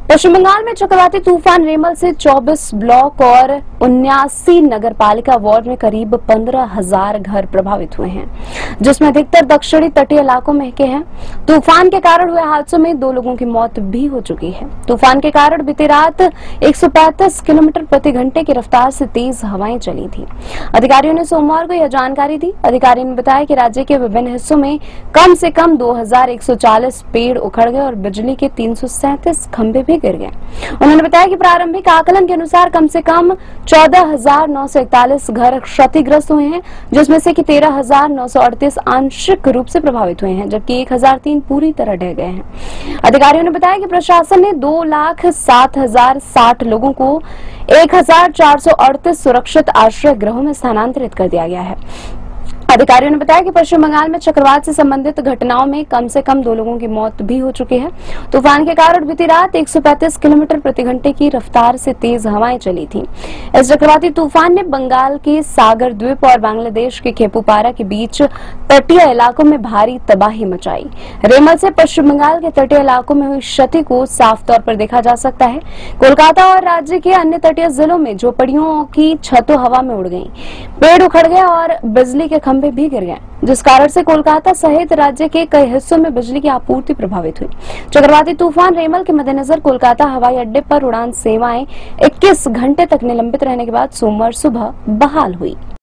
पश्चिम बंगाल में चक्रवाती तूफान रेमल से 24 ब्लॉक और 79 नगर पालिका वार्ड में करीब 15,000 घर प्रभावित हुए हैं, जिसमें अधिकतर दक्षिणी तटीय इलाकों में के हैं। तूफान के कारण हुए हादसों में 2 लोगों की मौत भी हो चुकी है। तूफान के कारण बीती रात 135 किलोमीटर प्रति घंटे की रफ्तार से तेज हवाएं चली थी। अधिकारियों ने सोमवार को यह जानकारी दी। अधिकारियों ने बताया कि राज्य के विभिन्न हिस्सों में कम से कम 2140 पेड़ उखड़ गए और बिजली के 337 खंभे भी गिर गए। उन्होंने बताया कि प्रारंभिक आकलन के अनुसार कम से कम 14,941 घर क्षतिग्रस्त हुए हैं, जिसमें से कि 13,938 आंशिक रूप से प्रभावित हुए हैं, जबकि 1,003 पूरी तरह ढह गए हैं। अधिकारियों ने बताया कि प्रशासन ने 2,07,060 लोगों को 1,438 सुरक्षित आश्रय गृहों में स्थानांतरित कर दिया गया है। अधिकारियों ने बताया कि पश्चिम बंगाल में चक्रवात से संबंधित घटनाओं में कम से कम 2 लोगों की मौत भी हो चुकी है। तूफान के कारण बीती रात 135 किलोमीटर प्रति घंटे की रफ्तार से तेज हवाएं चली थी। इस चक्रवाती तूफान ने बंगाल के सागर द्वीप और बांग्लादेश के खेपुपारा के बीच तटीय इलाकों में भारी तबाही मचाई। रेमल से पश्चिम बंगाल के तटीय इलाकों में हुई क्षति को साफ तौर पर देखा जा सकता है। कोलकाता और राज्य के अन्य तटीय जिलों में झोपड़ियों की छतों हवा में उड़ गई, पेड़ उखड़ गए और बिजली के खंभे भी गिर गए, जिस कारण से कोलकाता सहित राज्य के कई हिस्सों में बिजली की आपूर्ति प्रभावित हुई। चक्रवाती तूफान रेमल के मद्देनजर कोलकाता हवाई अड्डे पर उड़ान सेवाएं 21 घंटे तक निलंबित रहने के बाद सोमवार सुबह बहाल हुई।